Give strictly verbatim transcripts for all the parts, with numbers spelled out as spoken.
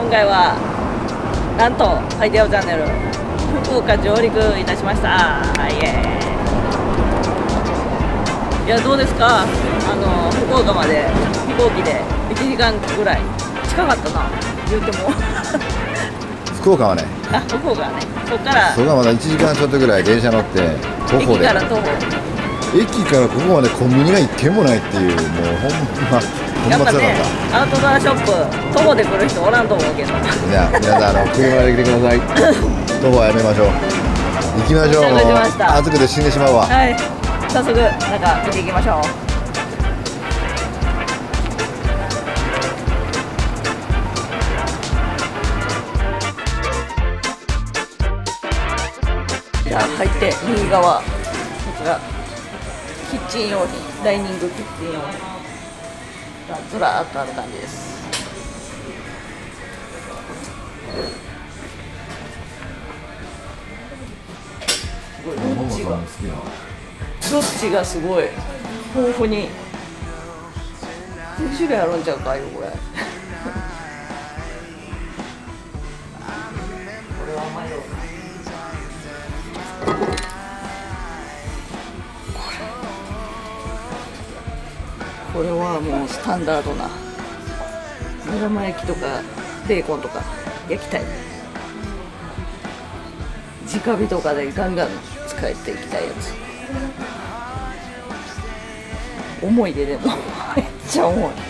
回はなんとファイティアチャンネル福岡上陸いたしました。イエーイ。いやどうですか、あの福岡まで飛行機でいちじかんぐらい、近かったな言うても福岡はね、 あ福岡はね、そこからそこがまだいちじかんちょっとぐらい電車乗って徒歩で、 駅から徒歩、 駅からここまでコンビニがいっけんもないっていう、もうほんまほんまやっぱね辛かっアウトドアショップ徒歩で来る人おらんと思うけどた。じゃあ皆さん、あの車で来てください徒歩はやめましょう、行きましょう。も到着しました。 う暑くて死んでしまうわ。 はい、早速中見ていきましょう。じゃあ入って右側、こちらキッチン用品、ダイニングキッチン用品がずらーっとある感じです。すごいどっちがどっちがすごい豊富に何種類あるんちゃうかよこれこれは迷うな。これはもうスタンダードな目玉焼きとかベーコンとか焼きたい、直火とかでガンガン使えていきたいやつ。重いででもめっちゃ重い。ウ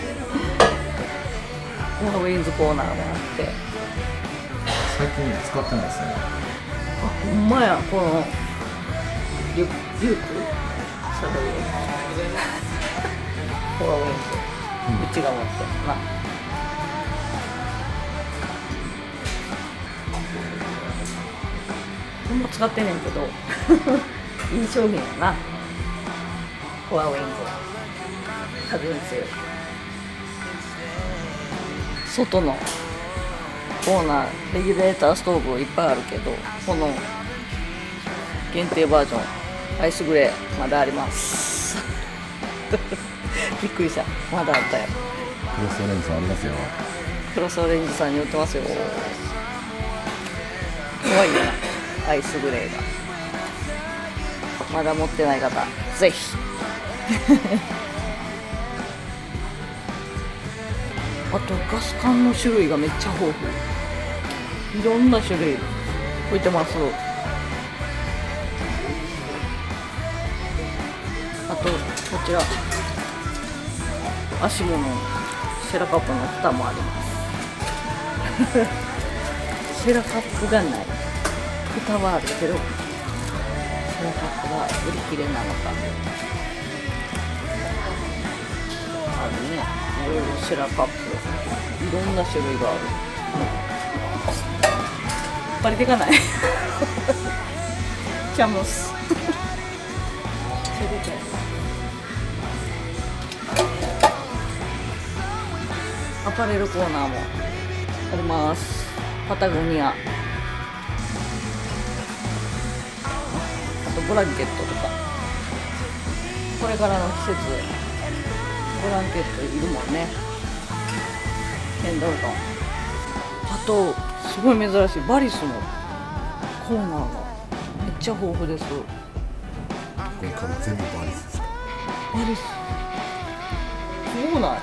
ィンズコーナーもあって最近使ってないですね。 あほんまや、このリュリュックサドルこれはウィンズ、うちが持ってるな。ほんま使ってんねんけどいい商品やな。フォアウィンズ風に強い。外のコーナーレギュレーターストーブいっぱいあるけど、この限定バージョンアイスグレーまだありますびっくりした、まだあったよ。 クロスオレンジさんありますよ。 クロスオレンジさんに売ってますよ。怖いよなアイスグレーが。まだ持ってない方ぜひあとガス管の種類がめっちゃ豊富、いろんな種類置いてます。あとこちら足ものシェラカップの蓋もありますシェラカップがない、蓋はあるけどシェラカップが売り切れなのかあるね。いろいろシェラカップ、いろんな種類がある。バリでかないキャムスアパレルコーナーもあります。パタゴニア、あとブランケットとか、これからの季節ブランケットいるもんね。ペンダルトン、あとすごい珍しいバリスのコーナーがめっちゃ豊富です。 これから全部バリスですか。 バリスすごくない？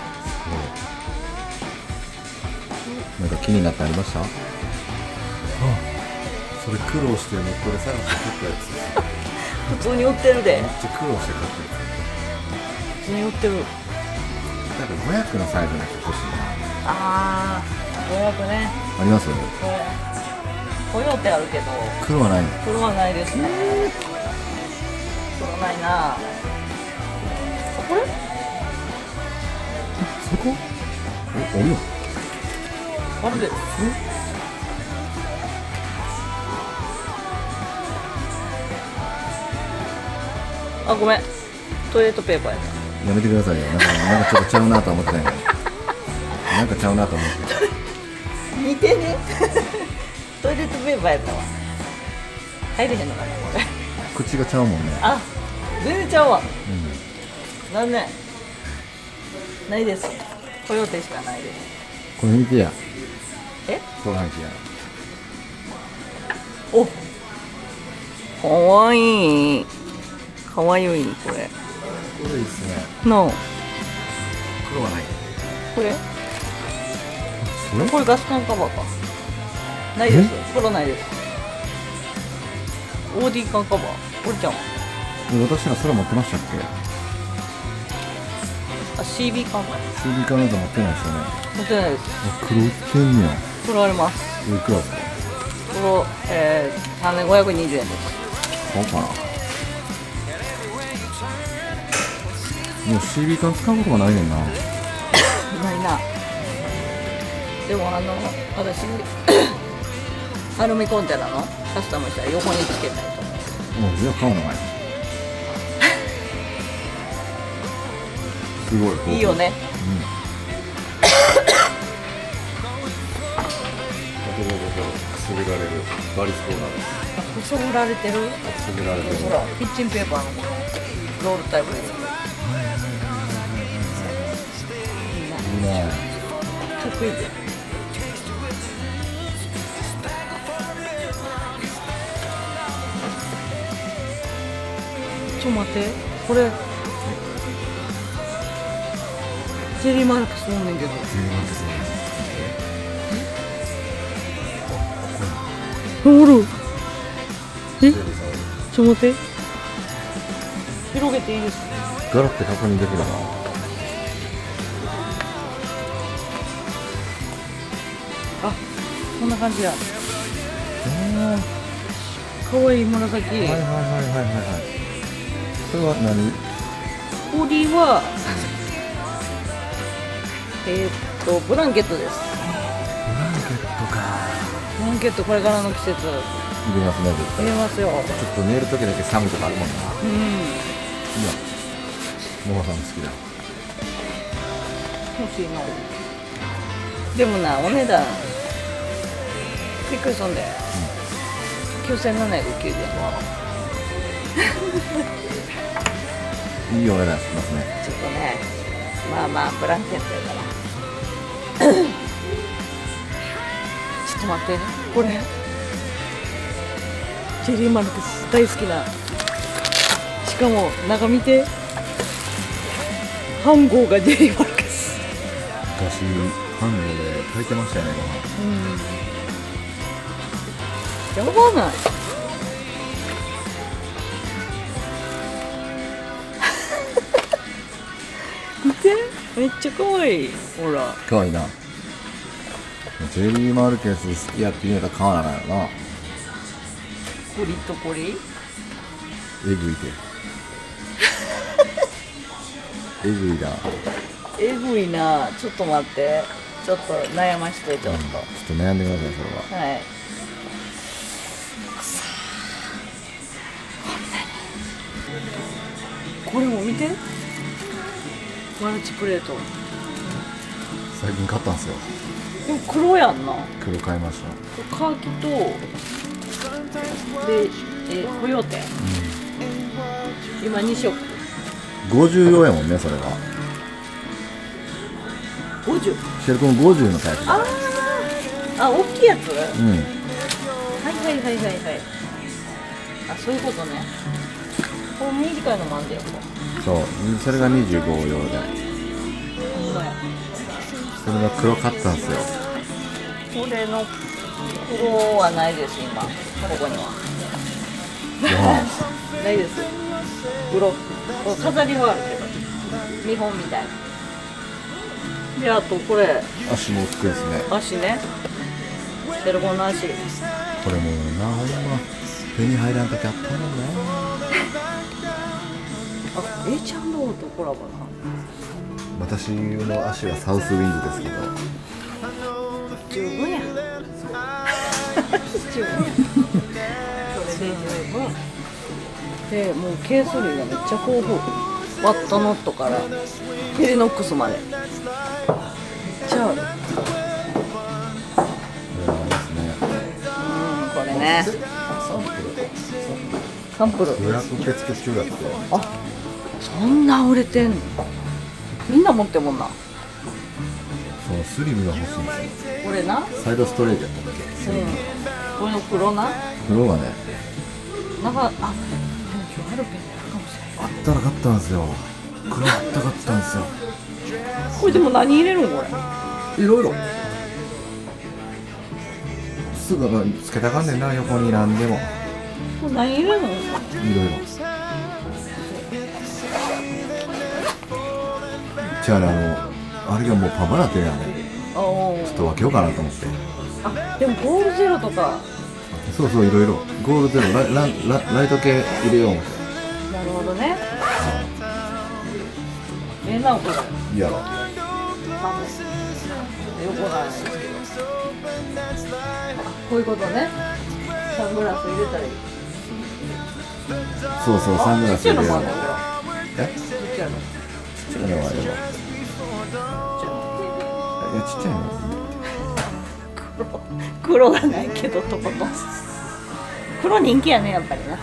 なんか気になってありました？ああ、 それ苦労してネットで探して買ったやつです。 普通に売ってるで。 めっちゃ苦労して買ったや普通に売ってる。 なんかごひゃくのサイズのやつ欲しいな。 ああ、ごひゃくね。 あります？ これコヨーテあるけど黒はないの？ 黒はないですね。黒ないな。これ？ そこ？え、おるよ。 あるで。あ、ごめん。トイレットペーパーやった。 やめてくださいよ。なんか、なんかちょっとちゃうなと思ってないから。なんかちゃうなと思って。 似てねトイレットペーパーやったわ。入れへんのかなこれ。 口がちゃうもんね。 あ、全然ちゃうわ。 うん。 残念。ないです。コヨーテしかないです。 これ見てや。 えストランキやおかわいいかわいいこれこれいいっすね。 の黒はない。 これそれこれガス管カバーかないです黒ないです。オーディー 管カバーこれちゃん私らそれ持ってましたっけ？ あ シービー 管かシーディー カード持ってないですよね。 持ってないです。 あ、黒売ってんねや。 黒あります。 いくらですか？ 黒、えー、さんぜんごひゃくにじゅうえんです。 そうかな。もう シービー 缶使うことがないねんな。 ないな。でもあの私アルミコンテナのカスタムしたら横につけたいと思う。 もうじゃあ買うのかい。すごい。 いいよね。 うん。くすぐられるバリスコーナーです。 くすぐられてる。 くすぐられてる。 ほらキッチンペーパーのこのロールタイプです。 いいね。 得意で。ちょっと待って、これジェリーマルクスおんねんけど。おる。え、ちょっと待って。広げていいですか？ ガラって確認できるな。 あ、こんな感じや。かわいい紫。 はいはいはいはいはいはい。それは何？ 氷はえー、っとブランケットです。 ブランケットか。 ブランケットこれからの季節入れますね絶対。 入れますよ。 ちょっと寝る時だけ寒いとかあるもんな。 うん。 いや、モモさん好きだ。 欲しいな。でもな、お値段びっくりすんで、きゅうせんななひゃくきゅうじゅうえん。 いいお値段しますね。 ちょっとね、まあまあブランケットやからちょっと待って、これジェリーマルクス大好きな。しかも中見て、飯号がジェリーマルクス。 昔ハンドで炊いてましたよね。 うん、やばない？見て、めっちゃ可愛い。ほらかわいいな。ジェリーマルケス好きやって言うのら買わなあかんやろな。 コリとコリえぐいてえぐいな。 えぐいな。ちょっと待って、ちょっと悩まして。ちょっと、うん、ちょっと悩んでください。それははい。 これも見て、マルチプレート最近買ったんですよ。 でも黒やんな。 黒買いました。 カーキとで、えー、コヨーテ、うん、今に色ごじゅうよんやもんね。それがごじゅう。 シェルコンごじゅうのタイプ。 ああ、あ、大きいやつ。うん。はいはいはいはいはい。あ、そういうことね。これ短いのもあんだよ。 そう、それがにじゅうご用で。それが黒かったんですよ。 これの黒はないです、今ここには。ないです。黒、これ飾りはあるけど見本みたいな。で、あとこれ足も大きくですね。 足ね、シェルコンの足。 これもな、ほんま手に入らん時あったもんね。 あ、エイチアンドオーとコラボな。 私の足はサウスウィンズですけど十分や。十分や。それで十分で、もうケース類がめっちゃ豊富。ワットノットからヘリノックスまでめっちゃある。うん、これね、サンプル予約受付中だって。 あ、そんな売れてんの。みんな持ってもんな。 そのスリムが欲しいんですよ。 これな、うん、 サイドストレートやったんだっけ。 これの黒な、 黒がね、 なんか、あ、でも今日ハルペンやるかもしれあったら買ったんですよ。黒あったかったんですよ。 ない。これでも何入れるんこれ。 いろいろすぐつけたかんねんな、横に何でもこれ何入れるの？ いろいろ。じゃあね、あのあれがもうパパラテやね。 あー、 ちょっと分けようかなと思って。 あ、でもゴールゼロとか。 そうそう、いろいろゴールゼロライ、ライ、ライライト系入れよう思って。 なるほどね。ええな、これ。 いいやろ。 横なんですけど。こういうことね。サングラス入れたり。 そうそう、サングラス入れよう。 え？ え？ どっちやろ？ ちっちゃいのはあれば。いや、ちっちゃいの。 黒、黒がないけどとことん。黒人気やね、やっぱりな。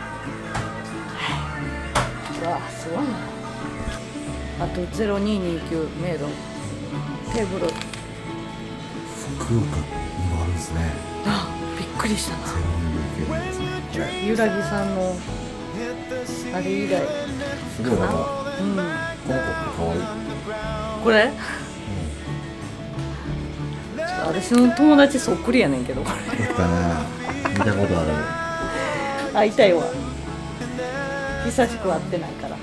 うわ、すごいな。あとゼロににきゅうメイドテーブル。 福岡にもあるんですね。 あ、びっくりしたな。 ゼロににきゅうですね。これゆらぎさんのあれ以来すごいなんか、 うん。 この子って可愛い。 これ、ちょっと私の友達そっくりやねんけど、これやったね。見たことある。 会いたいわ。久しく会ってないから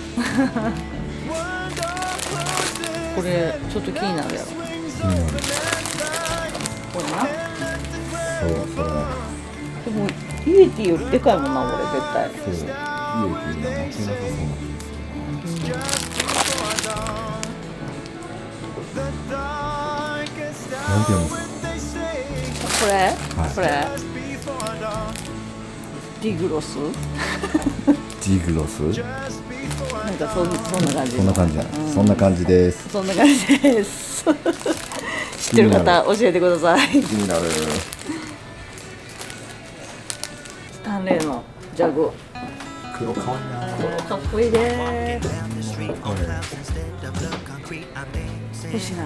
これちょっと気になるやろ。 うん。 これな。 そう、それね。 でもイエティよりでかいもんな、これ絶対。 そう。いい駅が負けなさそうな気がする。なんて読むんですか。 これ、 はいこれディグロスディグロス。 なんかそんそんな感じ。 そんな感じや、 うん、 そんな感じです。 そんな感じです知ってる方教えてください。 気になる。 スタンレーのジャグ。 黒かわいいな。 これかっこいいでー。欲しいな。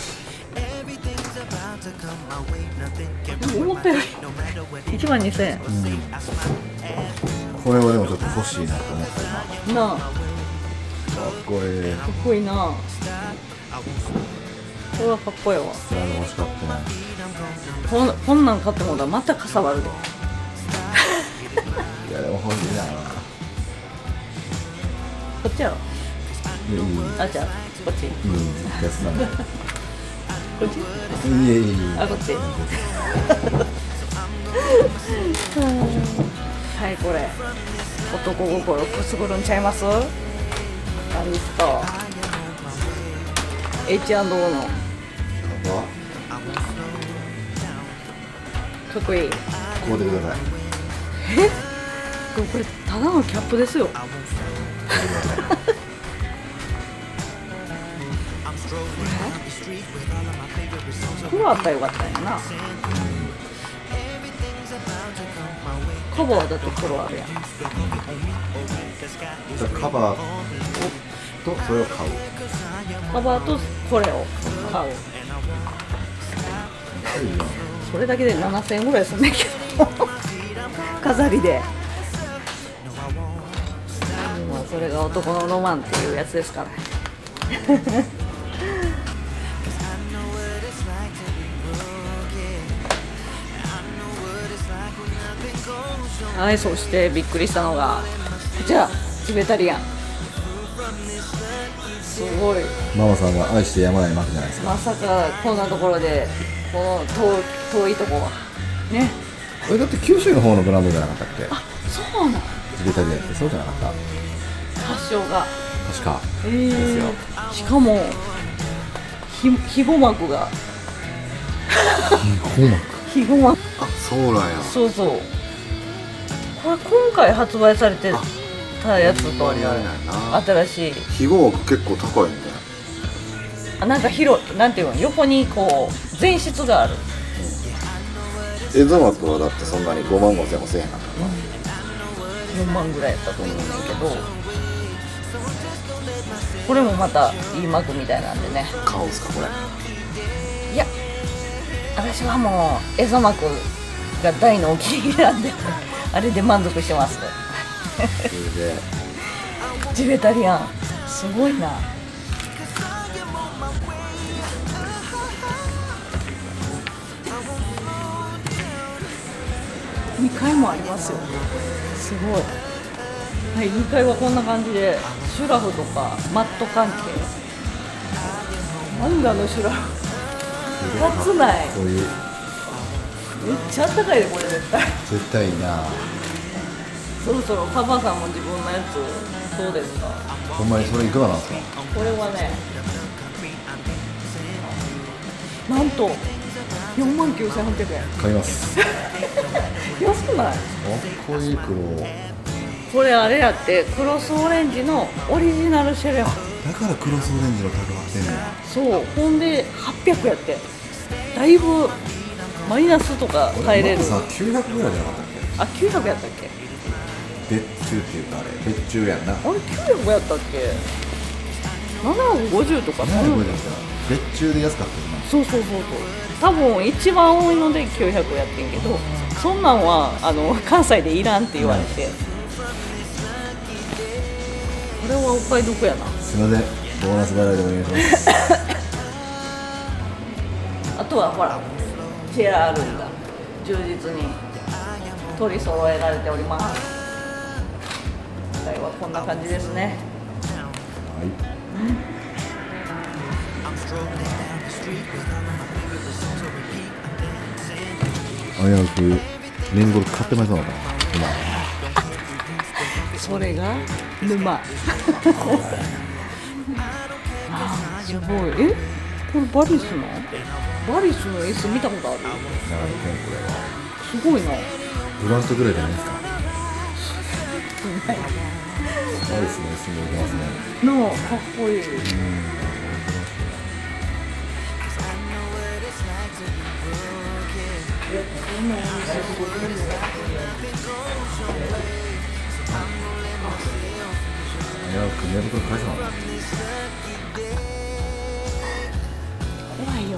思ったよりいちまんにせんえん。 うん、これはでもちょっと欲しいなと思った今。 なあ、 かっこいい。 かっこいいな。これはかっこいいわ。 これ欲しかったね。 こんこんなん買ってもらったらまたかさばるで。 いやでも欲しいな。 こっちやろ。 いやいい。 あ、じゃあこっち。 うん、やつだね。 こっち。 いやいやいや。 あ、こっち。はい、これ男心くすぐるんちゃいます？アリスト エイチアンドオー のかっこいい。 こうでください。 え、これこれただのキャップですよ。黒あったらよかったんやな。カバーだって黒あるやん。 じゃあカバーとそれを買う。 カバーとこれを買う。それだけでななせんえんぐらいすんねんけど飾りで。まあそれが男のロマンっていうやつですからはい、そしてびっくりしたのがこちら、チベタリアン。すごい、 ママさんが愛してやまないわけじゃないですか。 まさかこんなところでこの遠遠いとこはね。 え、だって九州の方のブランドじゃなかったっけ。 あ、そうなん。 チベタリアンってそうじゃなかった。 発祥が確かえですよ。 ー、しかもひひご膜がほんま。 ひご膜、 あ、そうなんや。 そうそう、これ今回発売されてたやつと割合ないな。 新しい。 肥後枠結構高いんだよ。 あ、なんか広い、なんていうの、横にこう前室がある。 エゾ枠はだってそんなにごまんごせんもせえへんかったな。 よんまんぐらいやったと思うんだけど、これもまたいい膜みたいなんでね。 買うんすかこれ。 私はもうエゾマクが大のお気に入りなんであれで満足してます。 それでジベタリアンすごいな。にかいもありますよ。すごい。はい、にかいはこんな感じでシュラフとかマット関係。なんだあのシュラフ。立つない。 こういうめっちゃあったかいでこれ絶対。 絶対いいな。 そろそろパパさんも自分のやつどうですか。 ほんまにそれいくらなんですか。 これはね、なんとよんまんきゅうせんはっぴゃくえん。 買います。 安くない？ かっこいい黒。 これあれやってクロスオレンジのオリジナルシェレモン。 だからクロスオレンジのタグ貼ってんねん。 そう、ほんではっぴゃくやって、だいぶマイナスとか変えれる。 さきゅうひゃくぐらいじゃなかったっあ、きゅうひゃくやったっけ？ け。別注っていうかあれ別注やんな。 あれきゅうひゃくやったっけ？ななひゃくごじゅうとか。 ななひゃくごじゅうだったら別注で安かったよな。 そうそうそうそう。多分一番多いのできゅうひゃくやってんけど、そんなんはあの関西でいらんって言われて、これはお買い得やな。 すみません、ボーナス払いでお願いします。 あとはほらチェア類が充実に取り揃えられております。今回はこんな感じですね。 はい。危うくレンゴル買ってまいそうだった今。 それが沼。あーすごい。え、これバリスのバリスの椅子見たことある？ 長野県これはすごいな。 ブラントぐらいじゃないですか。バリスの椅子もいけますね。 なあ、かっこいい。 危うく寝袋返さなかった。 怖いよ。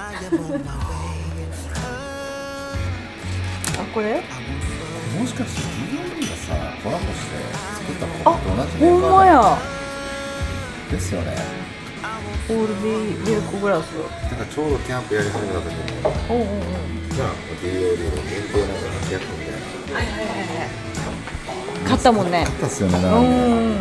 あ、これ？ もしかして ディーエムディー がさコラボして作ったあ、 ことと同じほんまや。 ですよね。 オールビーミルクグラス。 だからちょうどキャンプやり始めた時におうおうおう。 じゃあ ディーエムディー の限定なんかがキャップみたいなはいはいはいはい。買ったもんね。 買ったっすよね。 うなんでん。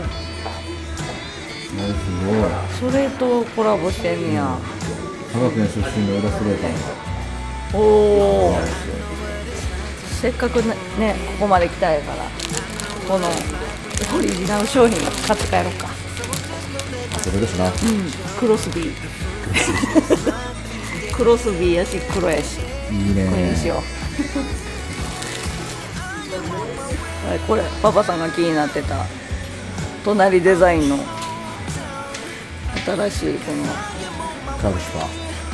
すごい。 それとコラボしてんねや。 佐賀県出身のイラストレーターがおお。せっかくね、ねここまで来たやから、このオリジナル商品買って帰ろうか。 それですな。 うん、クロスビー。クロスビーやし黒やし。 いいね。 これにしよう。はい、これパパさんが気になってた隣デザインの新しいこのカルシファ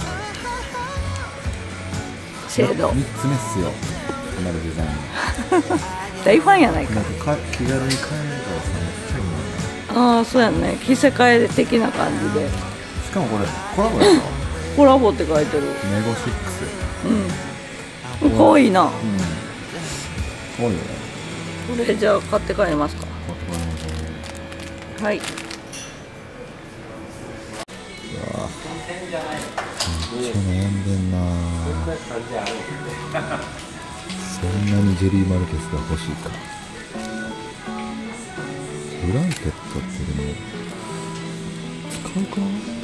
シェード。 みっつめっすよ。隣デザイン。 大ファンやないか。 なんかか気軽に買えるからさめっちゃいいな。 ああ、そうやね。着せ替え的な感じで。 しかもこれコラボやった。 コラボって書いてる。 ネゴシックス。 うん。かわいいな。 うん。多いよね。 これじゃあ買って帰りますか。はい。 うわめっちゃ悩んでんな。そんなにジェリーマルケスが欲しいか。ブランケットってでも使うか。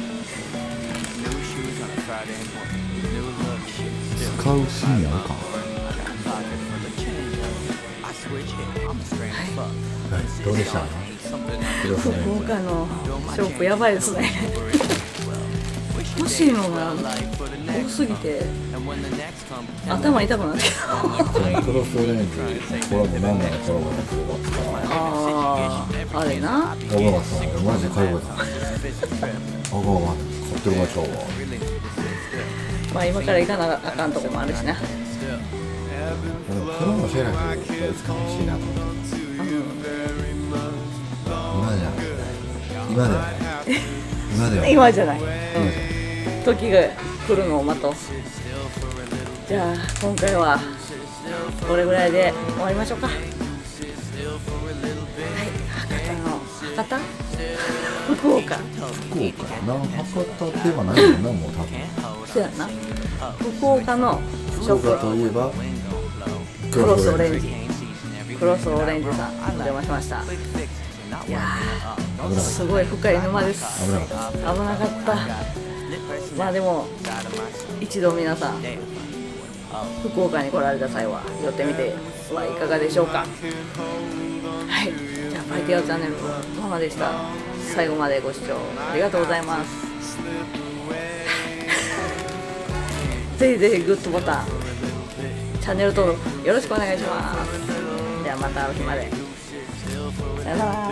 使うシーンあるか。はい、どうでした？ 福岡のショップやばいですね。欲しいのが多すぎて頭痛くなってきた。 クロスオレンジコラボ何年コラボですか。 ああ、あれな。 あ、ごめんなさい、マジで買い物。あ、ごめん、買ってるましょう。 まあ今から行かなあかんとこもあるしな。 でもプロのシェラがいつか欲しいなと思って。今じゃない。今ではない。今ではない。 今じゃない。 今じゃない。 時が来るのを待とう。 じゃあ今回はこれぐらいで終わりましょうか。はい、博多の博多福岡福岡やな、博多ではないよな、もう多分。 そうやな、福岡のショ福岡といえッばプクロスオレンジクロスオレンジさんお邪魔しました。いやーすごい深い沼です。 危なかった。 危なかった。まあでも一度皆さん福岡に来られた際は寄ってみてはいかがでしょうか。はい、じゃあパイティアチャンネルのママでした。最後までご視聴ありがとうございます。ぜひぜひグッドボタン、チャンネル登録よろしくお願いします。ではまた会う日まで。さよなら。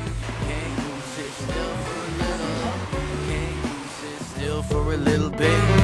For a little bit